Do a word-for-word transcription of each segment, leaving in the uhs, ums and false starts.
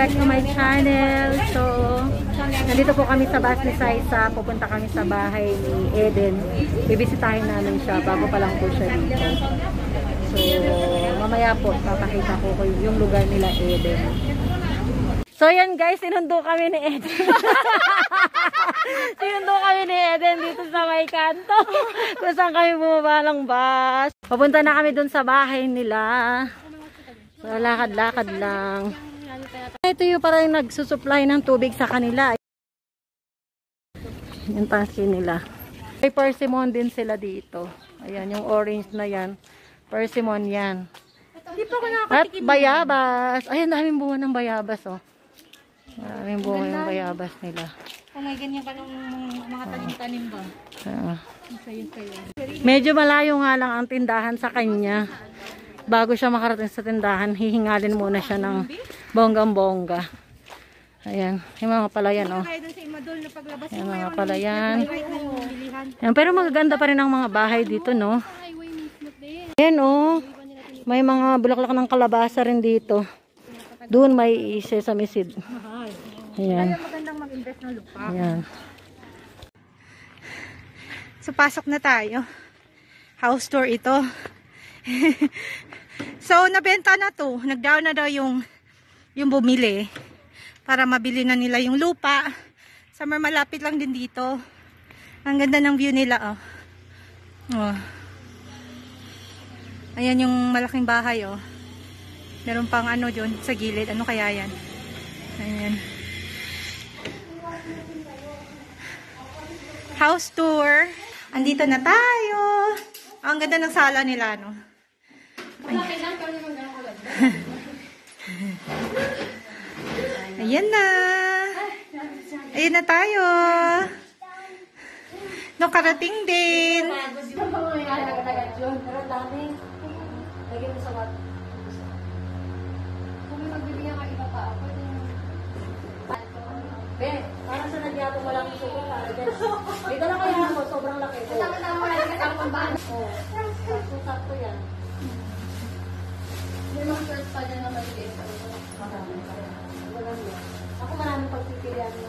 back to my channel. So, nandito po kami sa bus ni Saisa. Pupunta kami sa bahay ni Eden. Bibisitahin namin siya bago pa lang po siya dito. So, mamaya po, papakita ko yung lugar nila Eden. So, yan guys, sinundo kami ni Eden. Sinundo kami ni Eden dito sa may kanto. Kung saan kami bumaba ng bus. Papunta na kami dun sa bahay nila. So, lakad-lakad lang. Ito yung parang nagsusupply ng tubig sa kanila. Yung tansi nila. May persimmon din sila dito. Ayan, yung orange na yan. Persimmon yan. At bayabas. Ayan, daming bunga ng bayabas, oh. Maraming bunga yung bayabas nila. Kung may ganyan ka ng mga tanim-tanim ba? Uh, medyo malayo nga lang ang tindahan sa kanya. Bago siya makarating sa tindahan, hihingalin muna siya ng bonggang-bongga. Ayan, yung mga palayan, oh. Yung mga palayan. Ayan, pero magaganda pa rin ang mga bahay dito, no? Ayan, oh. May mga bulaklak ng kalabasa rin dito. Doon may sesame seed. Ayan. Ayan. So, pasok na tayo. House tour ito. So, nabenta na to. Nag-down na daw yung, yung bumili. Para mabili na nila yung lupa. Summer malapit lang din dito. Ang ganda ng view nila, oh. Oh. Ayan yung malaking bahay, oh. Meron pang ano dyan sa gilid. Ano kaya yan? Ayan. House tour. Andito na tayo. Oh, ang ganda ng sala nila, no? Ayan na. Ayan na tayo. No, karating din. Be, parang sa nagyato mo lang ito para dyan. Dito na kaya ako, sobrang laki ko. Tama-tama lang, kasama ba? Oo. Sakto yan. May mga shorts pa dyan na maliit. Ako maraming pagpipilian na.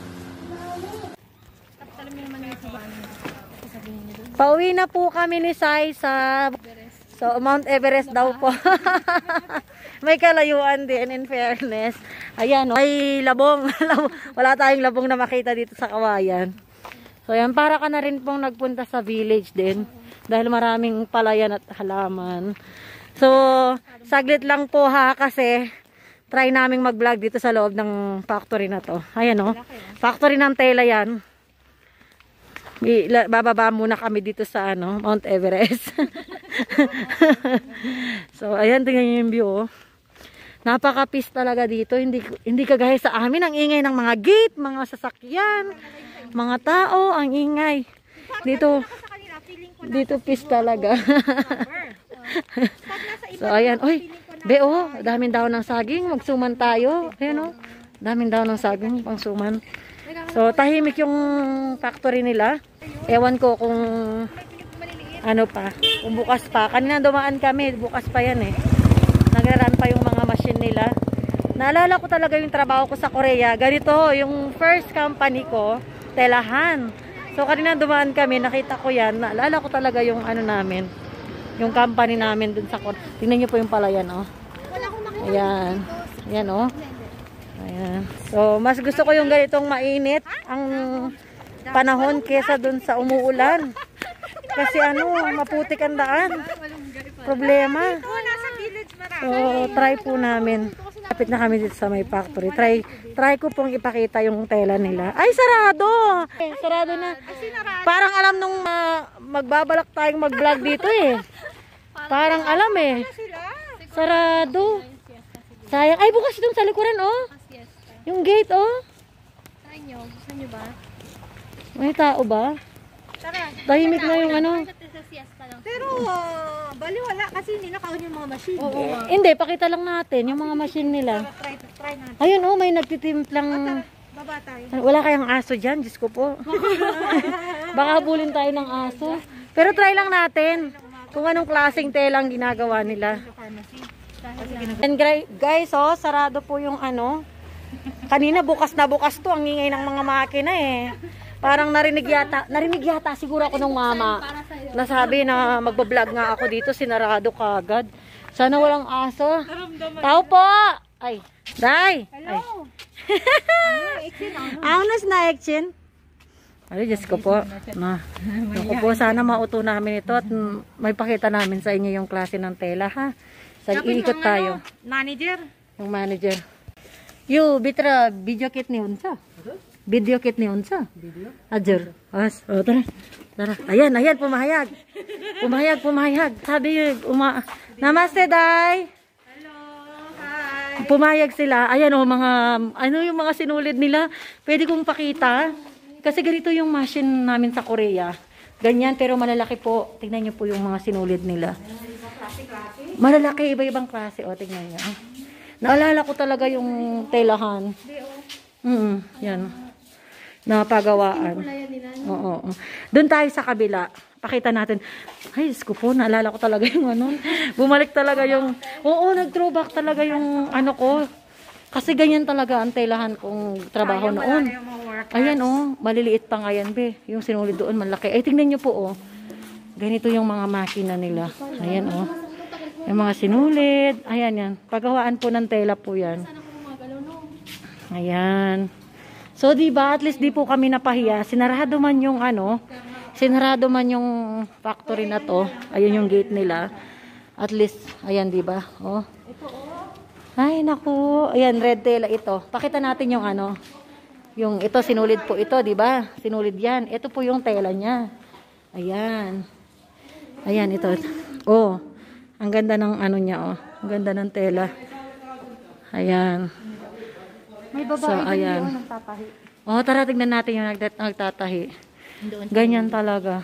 Pauwi na po kami ni Sai sa so, Mount Everest daw po. May kalayuan din, in fairness. Ayan, oh, may labong. Wala tayong labong na makita dito sa Kawayan. So, ayan, para ka na rin pong nagpunta sa village din. Dahil maraming palayan at halaman. So, saglit lang po ha, kasi try naming mag-vlog dito sa loob ng factory na to. Ayan, oh. Factory ng tela yan. Bababa muna kami dito sa ano, Mount Everest. So, ayan, tingnan nyo yung view, oh. Napaka-peace talaga dito. Hindi, hindi kagaya sa amin. Ang ingay ng mga gate, mga sasakyan, mga tao, ang ingay. Dito, dito peace talaga. So, ayan. Uy, be, oh, daming daw ng saging. Magsuman tayo. Ayan, oh. Daming daw ng saging, pang suman. So, tahimik yung factory nila. Ewan ko kung ano pa, kung bukas pa. Kanina dumaan kami, bukas pa yan eh. Nagraran pa yung mga machine nila. Naalala ko talaga yung trabaho ko sa Korea. Ganito, yung first company ko, telahan. So, kanina dumaan kami, nakita ko yan. Naalala ko talaga yung ano namin, yung company namin dun sa Korea. Tingnan nyo po yung palayan, oh. Ayan. Ayan, oh. Ayan. So, mas gusto ko yung ganitong mainit ang panahon kesa dun sa umuulan. Kasi ano, maputik ang daan. Problema. So, try po namin. Kapit na kami dito sa may factory. Try, try ko pong ipakita yung tela nila. Ay, sarado! Eh, sarado na. Parang alam nung ma magbabalak tayong mag-vlog dito eh. Parang alam eh. Sarado. Sayang. Ay, bukas itong sa likuran, oh. Yung gate, oh. Try nyo. Gusto nyo ba? May tao ba? Tara. Tahimik na yung ano. Pero, uh, baliwala kasi hindi nakaon yung mga machine. Oo, oo. Hindi, pakita lang natin yung mga machine nila. Try, try natin. Ayun, oh, may nagtitimplang. Baba tayo. Wala kayang aso dyan, Diyos ko po. Baka habulin tayo ng aso. Pero try lang natin kung anong klaseng telang ginagawa nila. And guys, oh, sarado po yung ano, Kanina bukas na bukas to, ang ingay ng mga makina eh. Parang narinig yata, narinig yata siguro ako ng mama. Nasabi na magbablog nga ako dito, sinarado kagad. Sana walang aso. Tao po! Ay, Day! Hello! Aunas na, Ekchin. Ay, Diyos ko po. Na, ako po, sana mauto namin ito at may pakita namin sa inyo yung klase ng tela, ha? Sa iikot tayo. Manager? Yung manager. You, bitra, video kit ni Unsa. Video kit ni Unsa. Video? Ajer. As, oh, tara. Tara. Ayan, ayan, pumahayag. Pumahayag, pumahayag. Sabi yun, uma... Namaste, Day! Hello! Hi! Pumayag sila. Ayan o, mga, ano yung mga sinulid nila. Pwede kong pakita. Kasi ganito yung machine namin sa Korea. Ganyan, pero malalaki po. Tingnan nyo po yung mga sinulid nila. Malalaki, iba-ibang klase. O, tingnan nyo. Naalala ko talaga yung telahan. Mm, yan. Napagawaan. Oo. oo. Doon tayo sa kabila. Pakita natin. Ay, Diyos ko po, naalala ko talaga yung ano. Bumalik talaga yung, oo, nag-throwback talaga yung ano ko. Kasi ganyan talaga ang telahan kong trabaho noon. Ayan, oh, maliliit pa nga yan, be. Yung sinulid doon, malaki. Ay, tingnan nyo po, oh. Ganito yung mga makina nila. Ayan, oh. Yung mga sinulid. Ayan, yan. Pagawaan po ng tela po yan. Ayan. So, diba, at least di po kami napahiya. Sinarado man yung ano, sinarado man yung factory na to. Ayun yung gate nila. At least, ayan, diba? Oh. Ay, naku. Ayan, red tela ito. Pakita natin yung ano. Yung ito, sinulid po ito, diba? Sinulid yan. Ito po yung tela niya. Ayan. Ayan, ito. Oh. Ang ganda ng ano niya, oh. Ang ganda ng tela. Ayan. May babae so, ayan. din nagtatahi. Oh, tara, tignan natin yung nagtat nagtatahi. Ganyan talaga.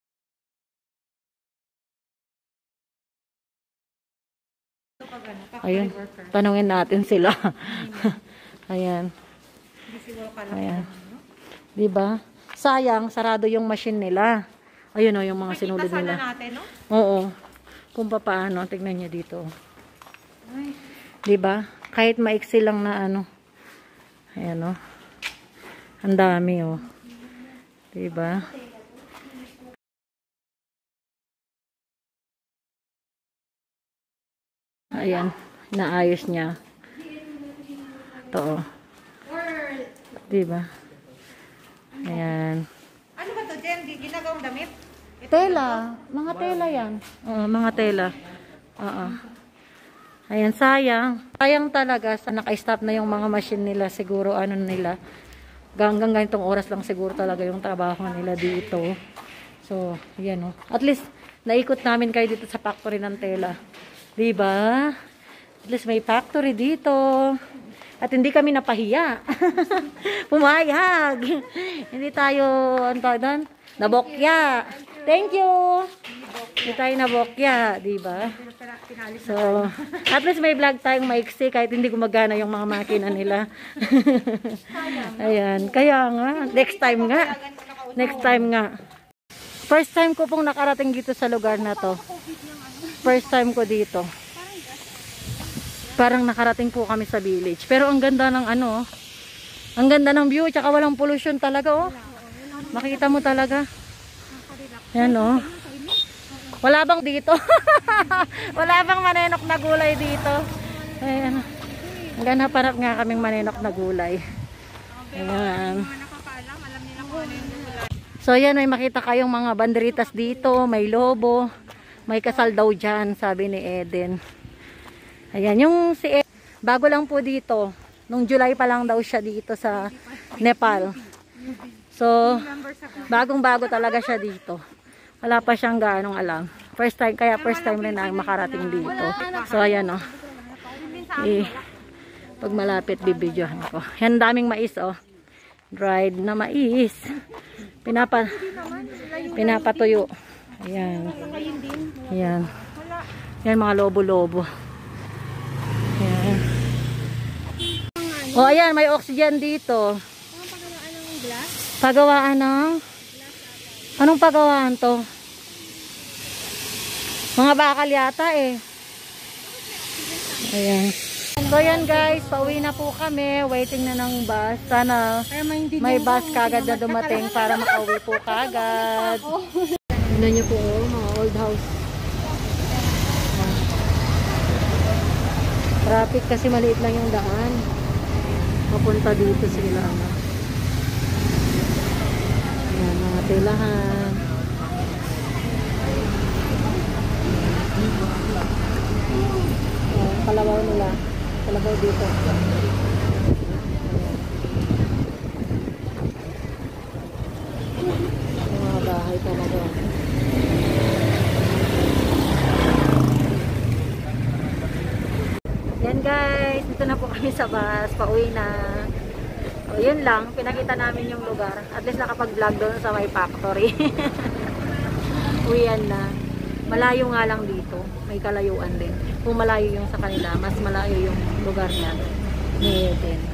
Ayun. Tanungin natin sila. Ayan. Ayan. Diba? Sayang, sarado yung machine nila. Ayun o, yung mga sinulid nila. Natin, no? Oo. Kung paano, tignan niyo dito. Diba? Kahit maiksi lang na ano. Ayan o. Ang dami o. Diba? Ayan. Naayos niya. Ito o. Diba? Ayan. Ano ba to, Jen? Ginagawang damit? Tela. Mga tela yan. Oo, mga tela. Oo. Ayan, sayang. Sayang talaga. Naka-stop na yung mga machine nila. Siguro, ano nila. Hanggang ganitong oras lang siguro talaga yung trabaho nila dito. So, yan o. At least, naikot namin kayo dito sa factory ng tela. Diba? At least may factory dito. At hindi kami napahiya. Pumayag. Hindi tayo, ano tawag doon? Nabokya. Thank you. Hindi tayo nabokya, diba? So, at least may vlog tayong maiksi kahit hindi gumagana yung mga makina nila. Ayan. Kaya nga, next time nga. Next time nga. First time ko pong nakarating dito sa lugar na to. First time ko dito. Parang nakarating po kami sa village. Pero ang ganda ng ano, ang ganda ng view, tsaka walang pollution talaga, oh. Makita mo talaga. Yan, oh. Wala bang dito? Wala bang manenok na gulay dito? Ayan. Ang ganapanap nga kaming manenok na gulay. Ayan. So, yan, may makita kayong mga banderitas dito. May lobo. May kasal daw dyan, sabi ni Eden. Ayan, yung si Eden, bago lang po dito. Nung July pa lang daw siya dito sa Nepal. So, bagong-bago talaga siya dito. Wala pa siyang gaanong alam. First time, kaya first time rin na makarating dito. So, ayan o. Oh. Eh, pag malapit, bibidyohan ko. Yan, daming mais o. Oh. Dried na mais. Pinapa, pinapatuyo. Ayan. Ayan. Yan, mga lobo-lobo. Ayan. O, oh, ayan, may oxygen dito. Pagawaan ng... Anong pagawaan to? Mga bakal yata eh. Ayan. So yan guys, pauwi na po kami. Waiting na ng bus. Sana may bus kagad na dumating para makauwi po kagad. Tignan niyo po oh, mga old house. Traffic kasi maliit lang yung daan. Papunta dito sila. Ayan, mga tilahan. Ayan, kalabaw nila. Kalabaw dito. Ayan. Mga bahay talaga. Yan guys, dito na po kami sa bus, pauwi na. O, yun lang, pinakita namin yung lugar. At least nakapag-vlog doon sa may factory. Uwian na. Malayo nga lang dito, may kalayuan din. Kung malayo yung sa kanila, mas malayo yung lugar niya. Ngayon.